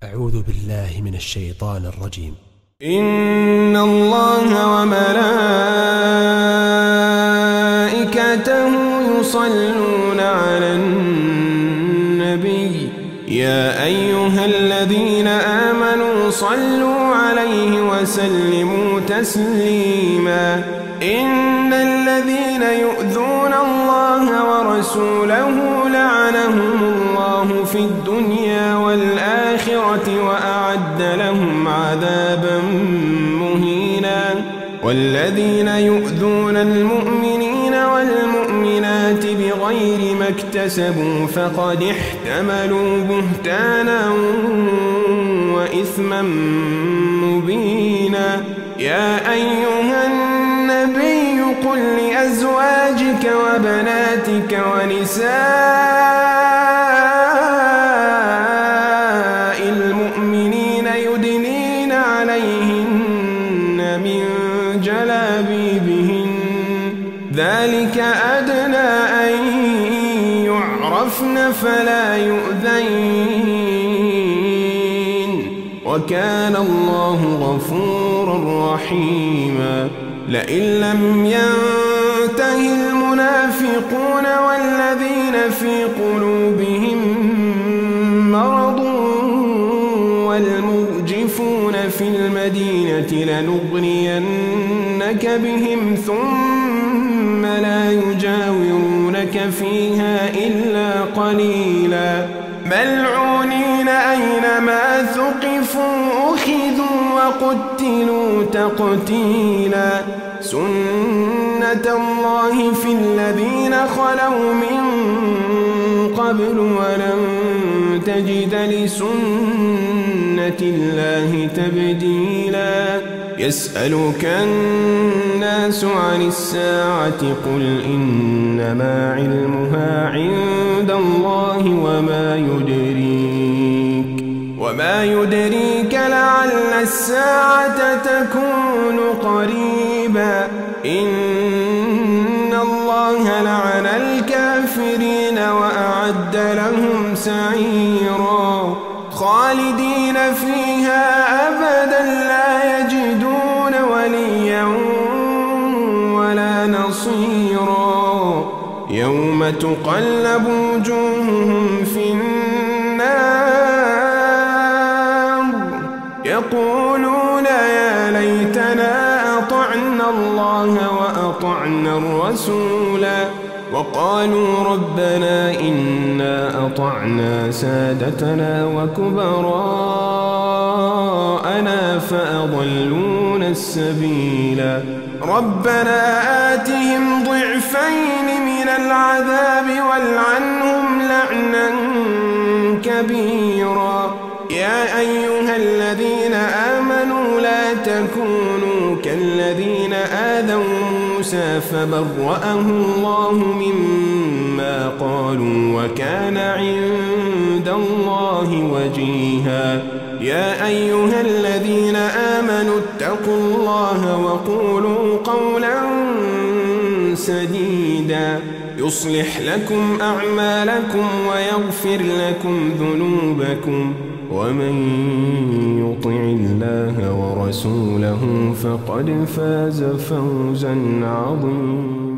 أعوذ بالله من الشيطان الرجيم. إن الله وملائكته يصلون على النبي يا أيها الذين آمنوا صلوا عليه وسلموا تسليما. إن الذين يؤذون الله ورسوله لعنهم الله في الدنيا والآخرة وأعد لهم عذابا مهينا. والذين يؤذون المؤمنين والمؤمنات بغير ما اكتسبوا فقد احتملوا بهتانا وإثما مبينا. يا أيها النبي قل لأزواجك وبناتك ونساء المؤمنين يدنين عليهن من جلابيبهن ذلك أدنى أن يعرفن فلا يؤذين وكان الله غفورا رحيما. لئن لم ينته المنافقون والذين في قلوبهم مرض والمرجفون في المدينة لنغرينك بهم ثم لا يجاورونك فيها إلا قليلا ملعونين أينما ثقفوا أخذوا وقتلوا تقتيلا. سنة الله في الذين خلوا من قبل ولن تجد لسنة الله تبديلا. يسألك الناس عن الساعة قل إنما علمها عند الله وما يدريك لعل الساعة تكون قريبا. إن الله لعن الكافرين وأعد لهم سعيرا خالدين فيها أبدا لا يجدون وليا ولا نصيرا. يوم تقلب وجوههم في النار يقولون يا ليتنا أطعنا الله وأطعنا الرسولا وقالوا ربنا إنا أطعنا سادتنا وكبراءنا فأضلونا السبيلا. ربنا آتهم ضعفين من العذاب والعنهم لعنا كبيرا. يا أيها الذين آمنوا لا تكونوا كالذين آذوا موسى فبرأه الله مما قالوا وكان عند الله وجيها. يا أيها الذين آمنوا اتقوا الله وقولوا قولا سديدا يصلح لكم أعمالكم ويغفر لكم ذنوبكم ومن يطع الله ورسوله فقد فاز فوزا عظيما.